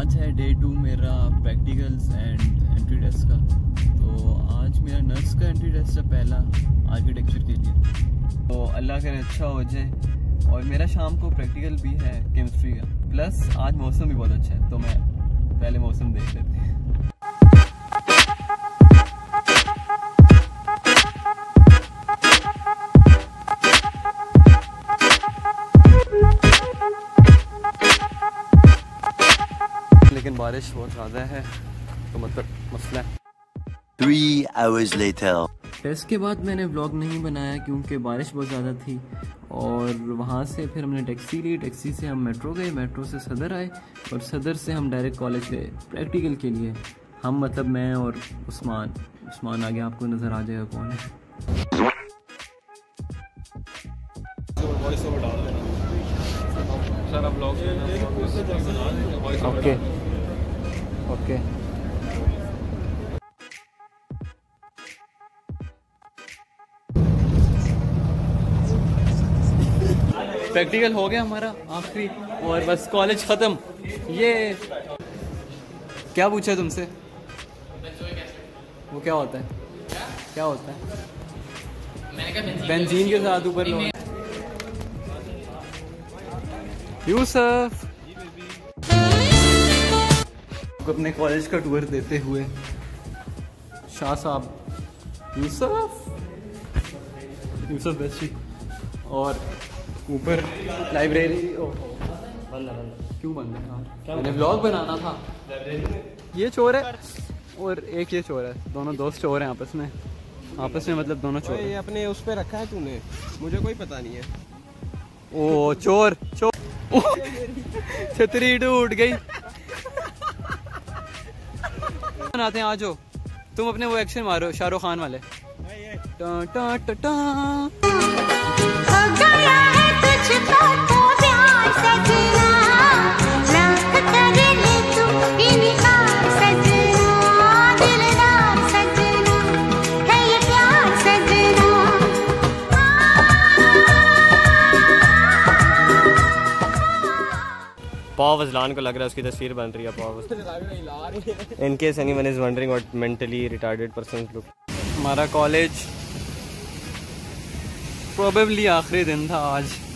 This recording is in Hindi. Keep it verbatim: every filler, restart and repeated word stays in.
आज है डे टू मेरा प्रैक्टिकल्स एंड एंट्री टेस्ट का। तो आज मेरा नर्स का एंट्री टेस्ट है पहला आर्किटेक्चर के लिए। तो अल्लाह करे अच्छा हो जाए। और मेरा शाम को प्रैक्टिकल भी है केमिस्ट्री का, प्लस आज मौसम भी बहुत अच्छा है, तो मैं पहले मौसम देख लेते हैं। लेकिन बारिश बहुत ज़्यादा है तो मतलब मसला है। Three hours later. टेस्ट के बाद मैंने व्लॉग नहीं बनाया क्योंकि बारिश बहुत ज़्यादा थी। और वहाँ से फिर हमने टैक्सी ली, टैक्सी से हम मेट्रो गए, मेट्रो से सदर आए और सदर से हम डायरेक्ट कॉलेज गए प्रैक्टिकल के लिए। हम मतलब मैं और उस्मान उस्मान आगे आपको नज़र आ जाएगा कौन है। ओके ओके प्रैक्टिकल हो गया हमारा आखिरी और बस कॉलेज ख़त्म। ये क्या पूछा तुमसे? वो क्या होता है? क्या होता है? बेंजीन के साथ ऊपर लो। यूसुफ अपने कॉलेज का टूर देते हुए शाह साहब यूसुफ यूसुफ बेस्टी और ऊपर लाइब्रेरी। क्यों बंद है? मैंने व्लॉग बनाना था। ये चोर है और एक ये चोर है, दोनों दोस्त चोर हैं आपस में आपस में मतलब दोनों चोर। ये अपने उस पे रखा है तूने, मुझे कोई पता नहीं है। ओ चोर चोर छतरी टूट गई। बनाते हैं आज हो तुम अपने वो एक्शन मारो शाहरुख खान वाले। टा टा टा टा। पॉव अजलान को लग रहा है उसकी तस्वीर बन रही है। POV in case anyone is wondering what mentally retarded person look. हमारा कॉलेज प्रोबेबली आखिरी दिन था आज।